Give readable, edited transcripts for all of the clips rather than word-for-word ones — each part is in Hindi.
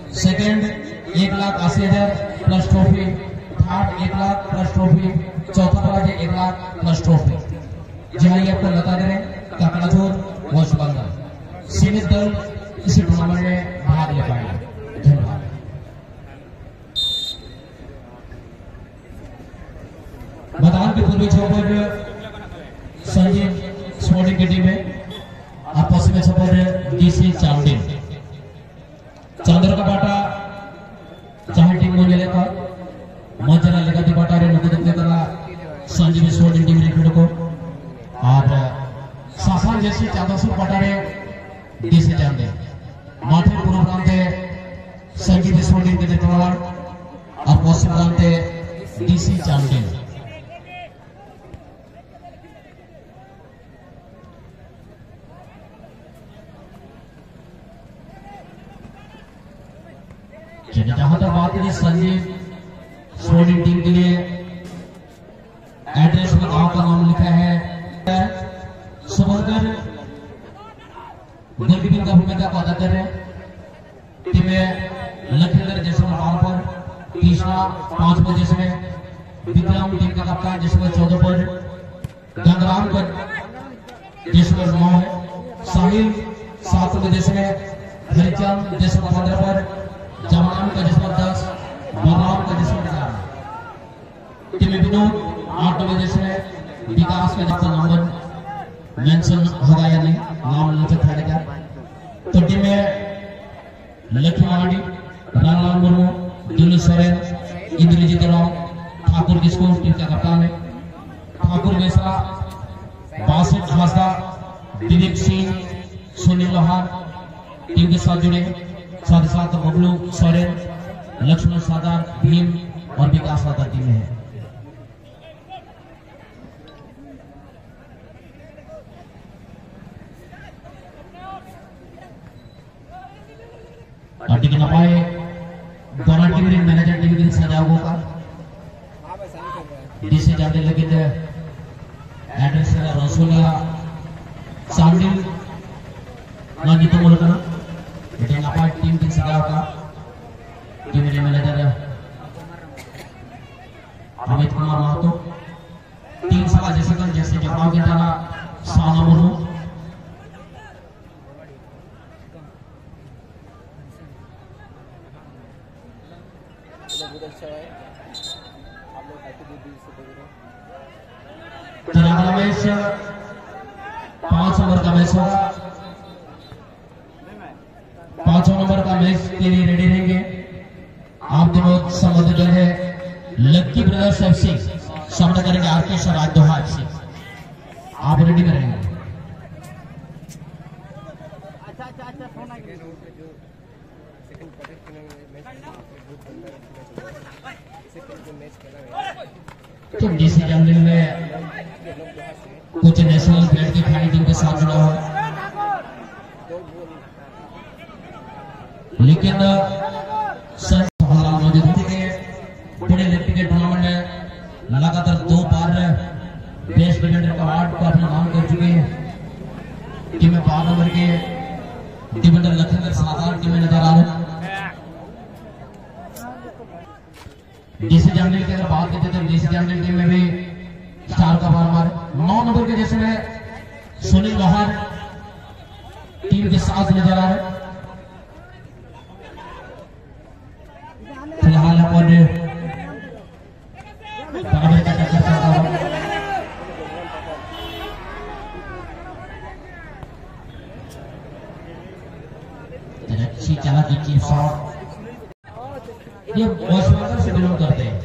Second 1,80,000 plus trophy, third 1 lakh plus trophy, चौथा प्राइज 1 लाख प्लस ट्रॉफी। जी हाँ, ये आपको बता दे रहे हैं काकड़ाझोर वेस्ट बंगाल सीमित दल इसी टूर्नामेंट में भाग ले पाएंगे। धन्यवाद। मैदान के पूर्वी छोर संजीव स्पोर्टिंग की टीम है और पश्चिमी छोर डीसी चांडिल चंद्र का बाटा जहां टीम मुझे लेकर मजना लेगा दी बाटा रे नुको देखने कला संजीव स्पोर्टिंग टीम रिक्रूट को और शासन जैसी 1400 बाटा रे डीसी चांडिल माथे पूर्व प्रांते संजीव स्पोर्टिंग के नेतृत्व और पश्चिम प्रांते डीसी चांडिल। जहां तक बात करें संजीव स्पोर्टिंग टीम के लिए एड्रेस में गांव का नाम लिखा है सुबरकर गोलकीपिंग का भूमिका को अदा कर रहे हैं। टीम में लखनगर जैसलमेर नाम पर तीसरा 5 पर जिसमें विक्रम टीम का कप्तान जिसमें 14 पर गंगराम का जिसमें 9 है, साहिल 7 पर जिसमें हरिचंद जिसमें 15 पर जवान का जिसमें 10, बलराम का जिसमें 11, टीम विनोद 8 बजे जिसमें विकास का जिसका नंबर मेंशन होगा या नहीं, नाम नीचे रहेगा। तो टीम में लक्ष्मी रामलाल मुर्मू, दिल्ली सोरेन, इंद्रजीत राव, ठाकुर किशोर टीम का कप्तान है, ठाकुर बेसरा, बासित हासदा, दिलीप सिंह, सुनील लोहार टीम के साथ जुड़े, साथ ही साथ बबलू सोरेन, लक्ष्मण सादार, भीम और विकास सादार टीम है। और टिक ना पाए दोनों टीम रे मैनेजर टीम के सजाओ का डीसी जाते लेकिन एड्रेस रसोलिया चांडिल ना जीतो मुल्क ना बेटे ना टीम की सजाओ का टीम रे मैनेजर अमित कुमार महतो, टीम सभा जैसे जवाब के जाना साना मुर्मू, मैच 5 नंबर का मैच होगा। 5 नंबर का मैच के लिए रेडी रहेंगे आप दोनों संबंध जो है लक्की ब्रदर्स एफसी सामना करेंगे आरके राज दोहा एफसी। आप रेडी में रहेंगे। तो डीसी चांडिल में कुछ नेशनल प्लेयर की खिलाड़ी टीम के साथ जुड़ा है, लेकिन पूरे क्रिकेट टूर्नामेंट में लगातार 2 बार बेस्ट डिफेंडर का अवार्ड को अपना नाम कर चुके हैं। टीम में 12 नंबर के डिफेंडर लखनगर सादार टीम में नजर आ रहे हैं। डीसी चांडिल की अगर बात करते तो डीसी चांडिल टीम में भी स्टार का बार 9 नंबर के जिसमें सुनील लोहार टीम के साथ नजर आ रहे। फिलहाल अपन अच्छी चला की चीफ शॉट ये वॉशमेकर से बिलोंग करते हैं।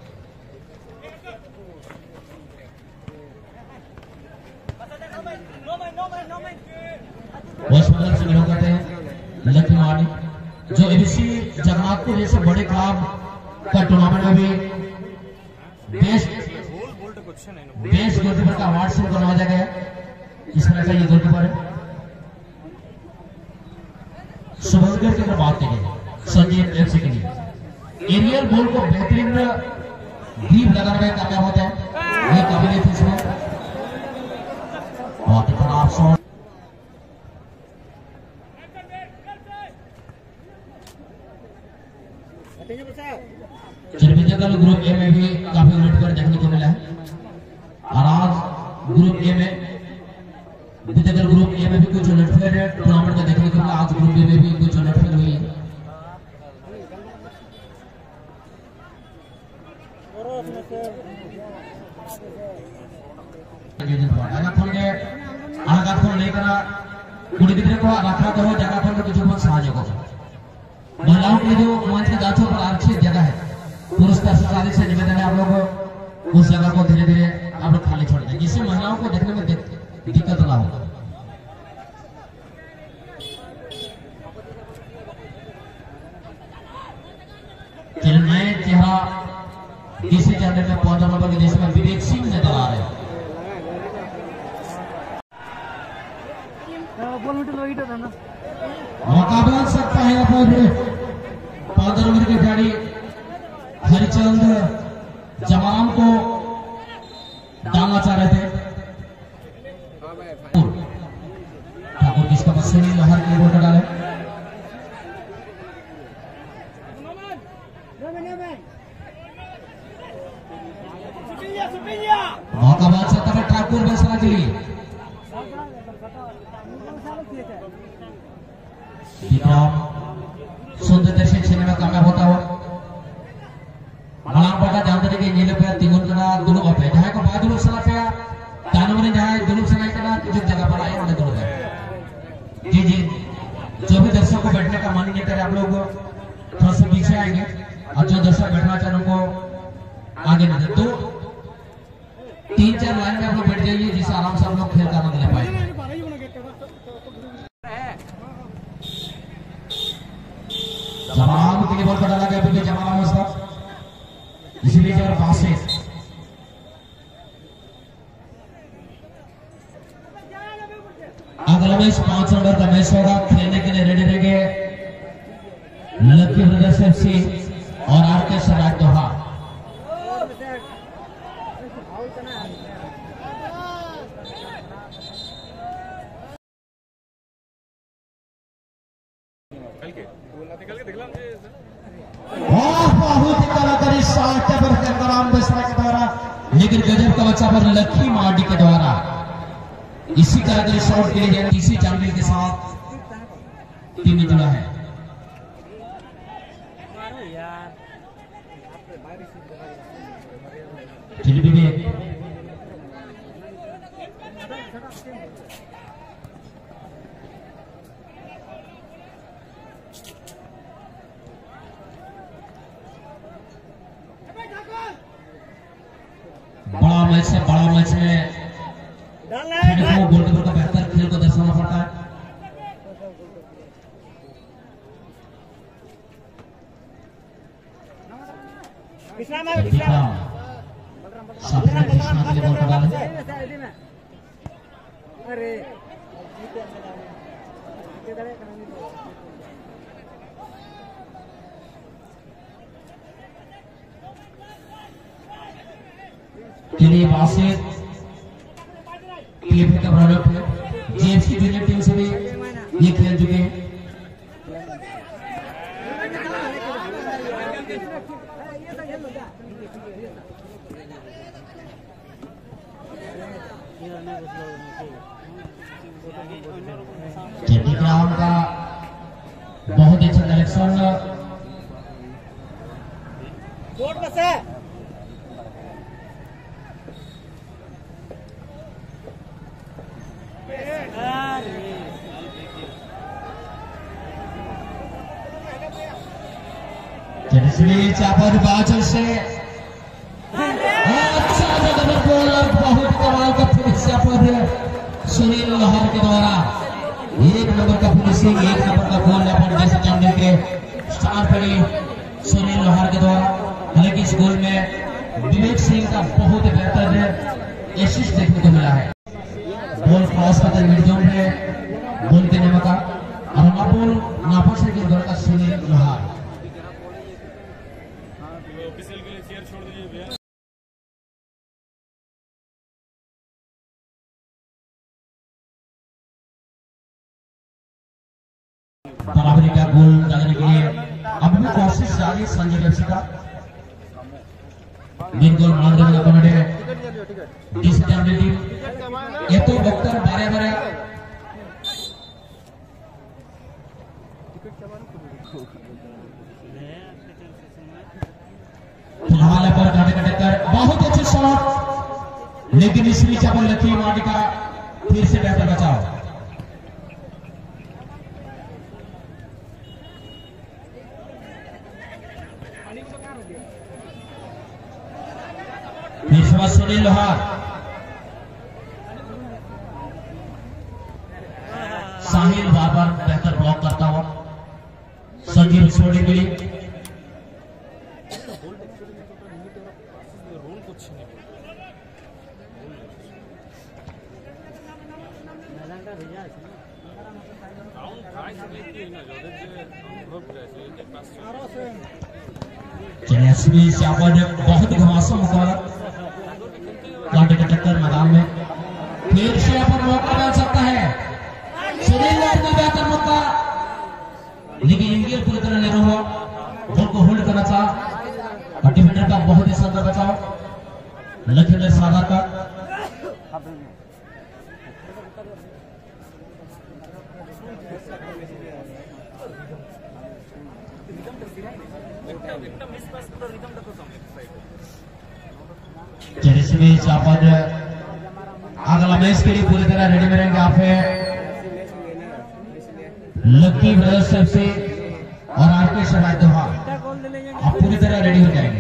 वॉशमेकर से बिलोंग करते हैं लखनऊ जो एबीसी जगन्नाथपुर जैसे बड़े क्लब का टूर्नामेंट में भी बेस्ट गोलकीपर का अवार्ड से नवाजा गया। इस तरह का ये गोलकीपर है। सुबंकर की अगर बात करें संजीव एफसी के लिए एरियल बॉल को बेहतरीन ग्रीप लगाने में कामयाब होता है। ये काबिलियत इसमें बहुत ही खराब शॉट चरबिंजकल ग्रुप ए में भी काफी उलटफेर देखने को मिला है और आज ग्रुप ए में विद्यागल ग्रुप ए में भी कुछ उलटफेर टूर्नामेंट में देखने को मिला। आज ग्रुप बी में भी कुछ उलटफेर हुई है। महिलाओं के जो मंच के गाछों पर आरक्षित जगह है, पुरुष प्रशासन से निवेदन है आप लोग उस जगह को धीरे धीरे आप लोग खाली छोड़ दें, जिससे महिलाओं को देखने में दिक्कत ना हो। नए चेहरा तीसरे चरण में 15 नंबर के देश में विवेक सिंह नजर आ रहे हैं। मौका बन सकता है यहाँ पर 15 नंबर के खिलाड़ी हरिचंद जवान को डालना चाह रहे थे। ठाकुर किसका बस लहर के बोल डाले मौका बन सकता है ठाकुर बसरा के लिए। सुंदर दर्शन छेने में कामयाब होता हो मलाम पड़ा जानते थे कि नीले पे तिगुन कना दोनों पे जहां को बाद लोग सला पे तानु ने जहां दोनों सला कना जो जगह पर आए उन्हें दोनों जी जी जो भी दर्शकों को बैठने का मन नहीं करे आप लोग थोड़ा सा पीछे आएंगे और जो दर्शक बैठना चाहे उनको आगे न दे। तो 3-4 लाइन में आप लोग बैठ जाइए जिससे आराम से आप लोग खेल का आनंद ले पाएंगे। जवान के लिए बॉल डाला गया क्योंकि जवान उसका इसलिए जब पास से अगला मैच 5 नंबर का मैच होगा। खेलने के लिए रेडी रहेंगे लकी ब्रदर्स एफसी और आरके सराज दोहा। लेकिन गजब का बच्चा पर लकी मार्डी के द्वारा इसी तरह शॉट के लिए तीसरी चांदी के साथ टीम में जुड़ा है। बड़ा मैच है, बड़ा मैच में गोलकीपर का बेहतर खेल को दर्शाना पड़ता है। चलिए बासित पीएफए का प्रोडक्ट है, जीएफसी जूनियर टीम से भी ये खेल चुके हैं। ग्राम का बहुत ही अच्छा कलेक्शन चापर बाजू से अच्छा बहुत कमाल का फिनिश सुनील लोहार के द्वारा 1 नंबर का फिनिशिंग, 1 नंबर का गोल अपन जैसे चांदी के स्टार खिलाड़ी सुनील लोहार के द्वारा। हालांकि इस गोल में विवेक सिंह का बहुत बेहतर एसिस्ट देखने को मिला है। बॉल क्रॉस करते मिड जोन में गोल देने मौका और बॉल नापा से के गोल का सुनील लोहार। बराबरी का गोल डालने के लिए अब कोशिश जारी संजीव एफसी का बिल्कुल मानदेव कमेटी डीसी जामनेर टीम ये तो डॉक्टर बारे बारे हवाले पर काटे काटे कर बहुत अच्छे शॉट, लेकिन इस बीच अपन लकी माटी का फिर से बेहतर बचाव। सुनील लोहार साहिल बार बेहतर ब्लॉक करता हुआ संजीव छोड़ने के लिए बहुत घमासान मुकाबला कांटे के टक्कर मैदान में फिर से अपन मौका मिल सकता है। सुनील लोहार का बेहतर मौका, लेकिन इंगिल पूरी तरह नहीं हुआ, बॉल को होल्ड करना चाहा और डिफेंडर का बहुत ही शानदार बचाव लखीमपुर सागर का। अगला मैच के लिए पूरी तरह रेडी में रहेंगे आप लकी ब्रदर्स से और आरके शराय दोहा, आप पूरी तरह रेडी हो जाएंगे।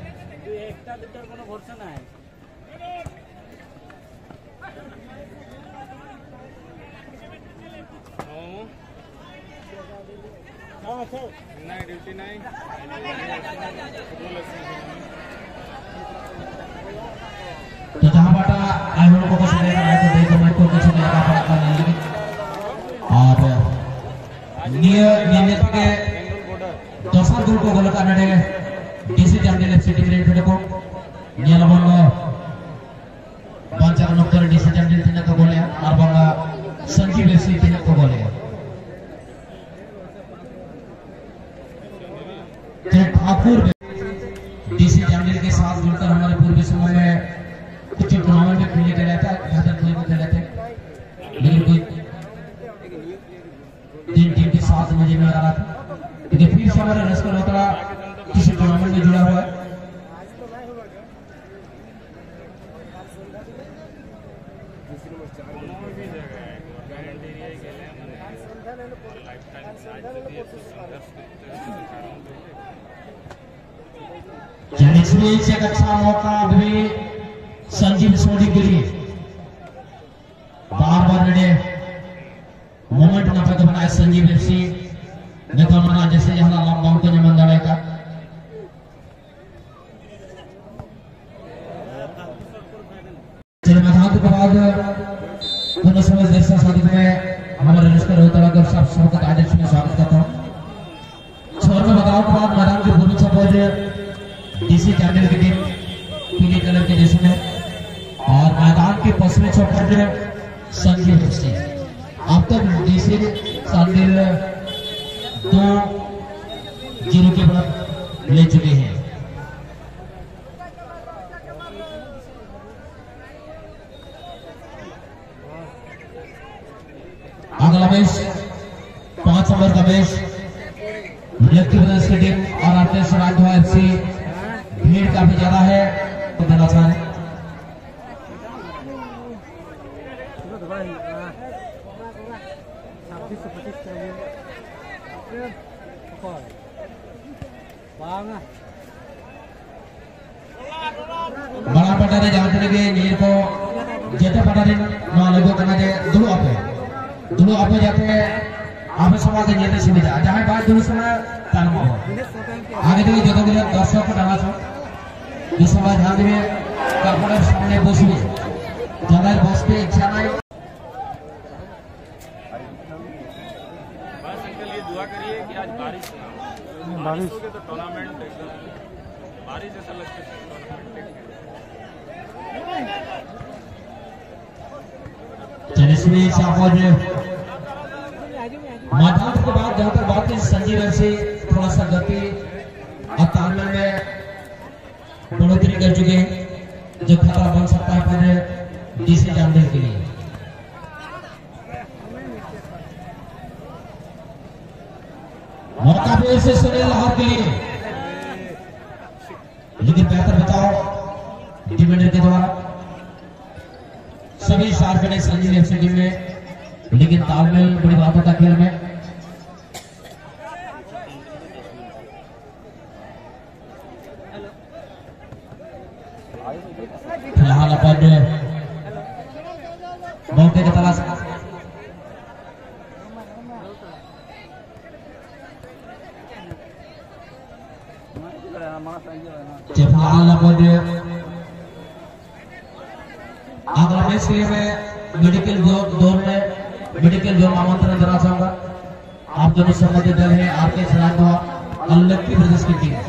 तो जहां बाटा आए लोगों को सुने रहा है तो देखो मैं को कुछ नहीं लगा पड़ा नहीं, और नियत के दोसर गोल को गोल करने देंगे DC Jamner FC team red को नियलवन बांचार नौकर डीसी जामनेर टीम को गोल है और बंगा संजीव एफसी टीम को गोल है। ठाकुर डीसी जामनेर के साथ जुड़कर हमारे पूर्वी समय में कुछ टूर्नामेंट में खेले गए थे, खेले थे, लेकिन कोई टीम के साथ मुझे नहीं आ रहा था, लेकिन फिर से हमारा रस्कर होता किसी टूर्नामेंट में जुड़ा हुआ है। एक अच्छा मौका अभी संजीव सोडी के लिए बार रेडे मोमेंट ना पे बनाए संजीव एफसी देखो मना जैसे यहाँ लॉकडाउन को जमन डाले का चलो मैदान के बाद दोनों समय जैसा शादी में हमारे रजिस्टर होता है सब सबका आदेश में स्वागत करता हूँ। छोर में बताओ के बाद मैदान के पूर्वी छप्पर डीसी जामनेर की टीम पीले कलर के जैसे में और मैदान के पश्चिमी छप्पर में संजीव एफसी। अब तक डीसी जामनेर 2-0 के बाद ले चुके हैं। अगला मैच 5 नंबर का मैच लकी ब्रदर्स की टीम और आरके शराय दोहा एफसी। भीड़ काफी ज्यादा है तो देना चाह रहे बड़ा पटारे जाते लगे नीर को जेते पटारे ना लगो करना दे दुलो आपे जाते आप समाज जेते सुविधा जहां बात दुलो समय तान को आगे देखिए जो तो दर्शक को डाला छो इस समय ध्यान देवे कापड़ेर सामने बसबे जगह बसते इच्छा नहीं। बस अंकल ये दुआ करिए कि आज बारिश हो गई तो टूर्नामेंट एकदम बारिश ऐसा लगता है टूर्नामेंट मैदान के बाद जहां तक बात है संजीव एफसी थोड़ा सा गति कर चुके हैं, जो खतरा बन सकता है फिर डीसी जामनेर के लिए। मौका भी से सुनील लाहौर के लिए, लेकिन बेहतर बचाव डिफेंडर के द्वारा। सभी शार्प ने संजीव एफसी टीम में, लेकिन तालमेल बड़ी बात होता खेल में। फिलहाल अपन मौके की तलाश फिलहाल अपन अगला मैच के लिए मैं मेडिकल जोन में मेडिकल जोन आमंत्रण देना चाहूंगा। आप दोनों संबंधित दल है आपके खिलाफ अल्लक्की प्रदेश की टीम।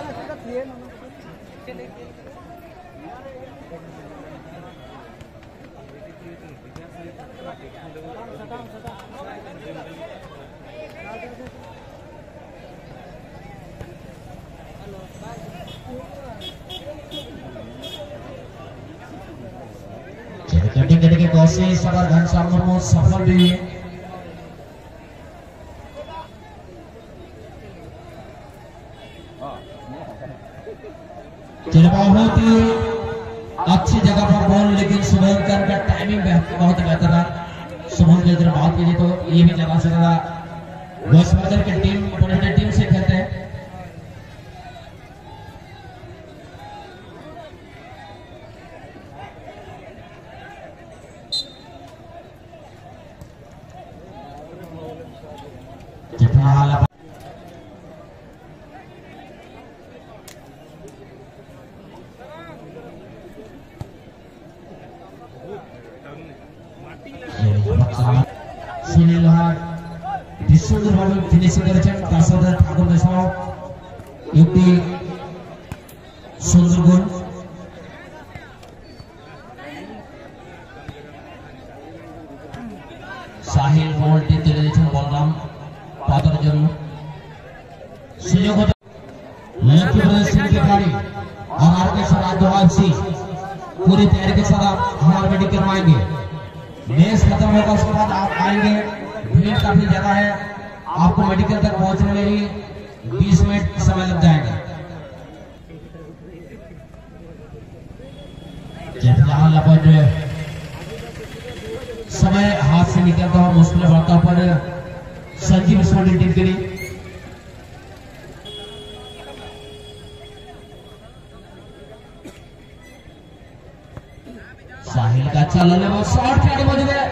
कटिंग करने की कोशिश अगर घनश्याम मुर्मू सफल भी हुए। बहुत ही अच्छी जगह पर बॉल, लेकिन शुभंकर का टाइमिंग बहुत बेहतर था। शुभंकर की बात कीजिए तो ये भी ज्यादा से ज्यादा वॉइसमर्जर की टीम अपने टीम से खेलते हैं। सुनील लाहौर सुंदरভাবে ফিনিশিং করেছেন, তার সাথে ঠাকুর দেশাও একটি সুন্দর গোল। সাহিল বলটি তুলে দিয়েছেন বলরাম পাতার জন্য। সুযোগ लक्ष्मी प्रदेश सिंह की गाड़ी और आरके सराज पूरी तैयारी के साथ आप हमारे मेडिकल करवाएंगे। मैच खत्म होगा उसके बाद आप आएंगे, भीड़ काफी ज्यादा है, आपको मेडिकल तक पहुंचने में ही 20 मिनट समय लग जाएगा। फिलहाल अपन समय हाथ से निकलता हुआ मुश्किल बढ़ता पर संजीव स्पोर्टिंग टीम के लिए साहिल का अच्छा लेवल शॉट खिलाड़ी मौजूद है।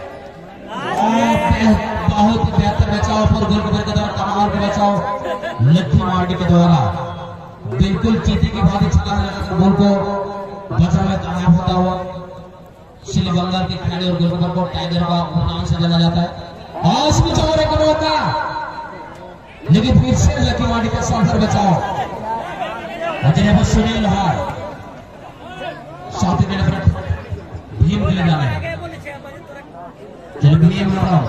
बहुत बेहतर बचाव पर गोलकीपर के द्वारा कमाल का बचाव लक्ष्मी मार्डी के द्वारा बिल्कुल चीते की भांति छलांग लगाकर गोल को बचाव में कामयाब होता हुआ सिली बंगाल के खिलाड़ी और गोलकीपर को टाइगर का नाम से जाना जाता है। और इसमें चौरे को रोका, लेकिन फिर से लक्ष्मी मार्डी का शानदार बचाव। जनाब सुनील लाहौर साथ में भीम के लिए जाना है। चलो भीम लगाओ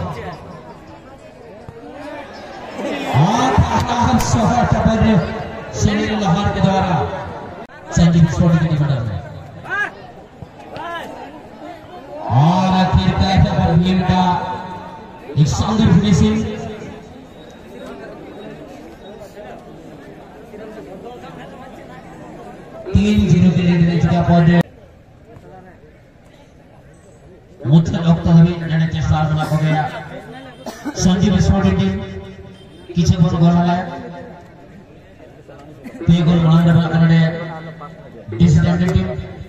और शॉट पर सुनील लाहौर के द्वारा संजीव स्पोर्टिंग की टीम में और आखिरकार पर भीम का एक शानदार फिनिशिंग। तीन 0 के लीड ले चुका पौधे मुद्दा रखते हुए निर्णय के साथ बना हो गया संजीव स्पोर्टिंग टीम किसी को गोल लगाया ते गोल बनाने वाला कन्नड़ डिस्ट्रिक्ट टीम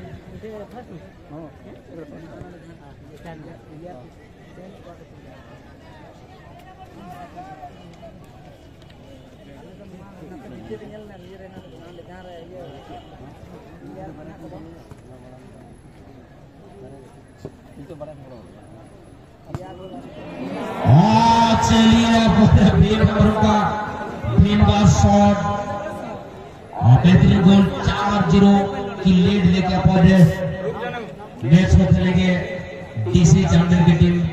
चलिए भीम का शॉट और बेहतरीन गोल 4-0 की लीड लेके पहुंचे। मैच को खेलेंगे डीसी जामनेर की टीम।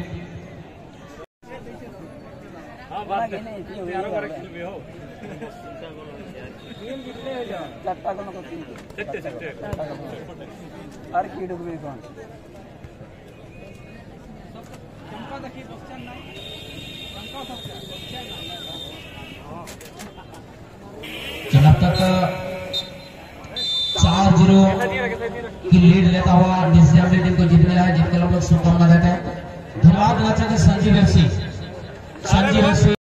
जब तक 4-0 की लीड लेता हुआ निजाम टीम को जीतने है, जिनके लोग शुभकामना देते हैं। धन्यवाद संजीव FC